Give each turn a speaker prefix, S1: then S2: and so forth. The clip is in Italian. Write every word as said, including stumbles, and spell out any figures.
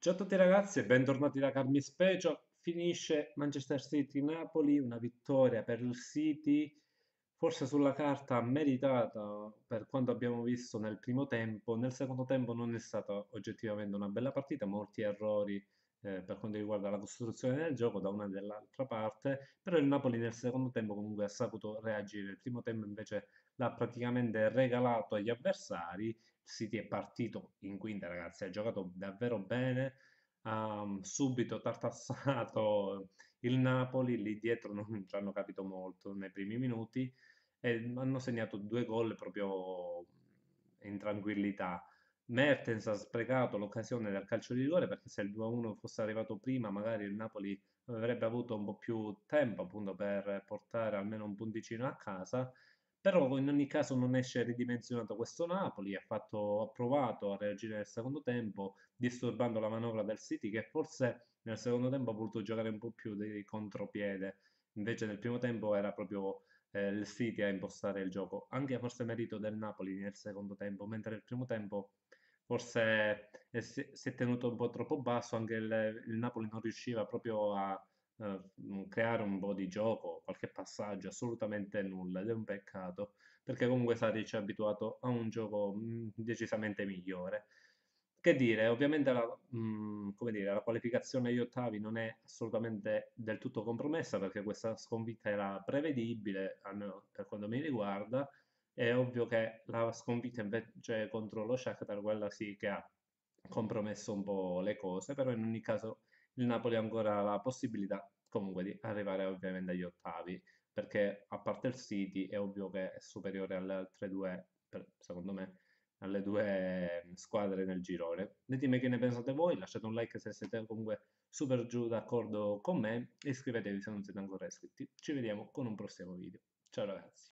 S1: Ciao a tutti ragazzi e bentornati da Carmi Special. Finisce Manchester City-Napoli, una vittoria per il City, forse sulla carta meritata per quanto abbiamo visto nel primo tempo. Nel secondo tempo non è stata oggettivamente una bella partita, molti errori eh, per quanto riguarda la costruzione del gioco da una e dall'altra parte, però il Napoli nel secondo tempo comunque ha saputo reagire. Il primo tempo invece l'ha praticamente regalato agli avversari. Il City è partito in quinta, ragazzi, ha giocato davvero bene, ha mm, subito tartassato il Napoli, lì dietro non ci hanno capito molto nei primi minuti e hanno segnato due gol proprio in tranquillità. Mertens ha sprecato l'occasione del calcio di rigore perché se il due a uno fosse arrivato prima, magari il Napoli avrebbe avuto un po' più tempo appunto per portare almeno un punticino a casa. Però in ogni caso non esce ridimensionato questo Napoli, ha fatto, ha provato a reagire nel secondo tempo, disturbando la manovra del City che forse nel secondo tempo ha voluto giocare un po' più di contropiede, invece nel primo tempo era proprio eh, il City a impostare il gioco, anche forse merito del Napoli nel secondo tempo, mentre nel primo tempo forse eh, si, si è tenuto un po' troppo basso, anche il, il Napoli non riusciva proprio a eh, mh, creare un po' di gioco, qualche passaggio, assolutamente nulla, ed è un peccato, perché comunque Sarri ci ha abituato a un gioco mh, decisamente migliore. Che dire, ovviamente la, mh, come dire, la qualificazione agli ottavi non è assolutamente del tutto compromessa perché questa sconfitta era prevedibile, almeno per quanto mi riguarda. È ovvio che la sconfitta invece contro lo Shakhtar, quella sì che ha compromesso un po' le cose, però in ogni caso il Napoli ha ancora la possibilità comunque di arrivare ovviamente agli ottavi, perché a parte il City è ovvio che è superiore alle altre due, per- secondo me, alle due squadre nel girone. Ditemi che ne pensate voi, lasciate un like se siete comunque super giù d'accordo con me e iscrivetevi se non siete ancora iscritti. Ci vediamo con un prossimo video. Ciao ragazzi.